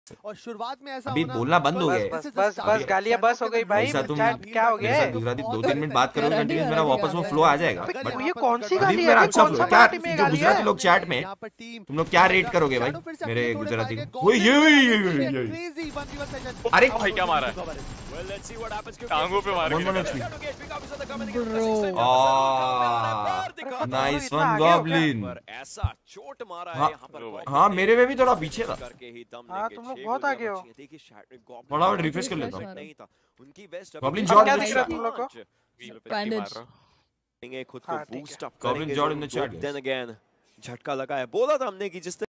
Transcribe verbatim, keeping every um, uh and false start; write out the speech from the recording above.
और शुरुआत में ऐसा अभी बोलना बंद हो गया है। बस बस बस गालियां बस हो गई भाई। तुम क्या हो गया है? गुजराती दो तीन मिनट बात करोगे कंटिन्यूस, मेरा वापस वो फ्लो आ जाएगा। बट ये कौन सी अभी गाली है? मेरा अच्छा कौन फ्लो सा है। क्या पार्टी में जो गाली गुजराती है? लोग चैट में तुम लोग क्या रेट करोगे भाई मेरे गुजराती को? वो ये ये अरे भाई क्या मारा है? टांगों पे मारा। Nice one goblin. ऐसा चोट मारा है यहां पर। हाँ मेरे में भी थोड़ा पीछे था। हाँ तुम लोग बहुत आगे हो। थोड़ा और रिफ्रेश कर लेता हूँ। नहीं था उनकी वेस्ट गॉब्लिन अब जॉर्ज क्या इन द दिख रहा है चैट। तुम लोग को? खुद को हाँ, ठीक है। बूस्ट अप गॉब्लिन करेंगे जॉर्ज इन द तो चैट। देन अगेन झटका लगा है। बोला था हमने कि जिस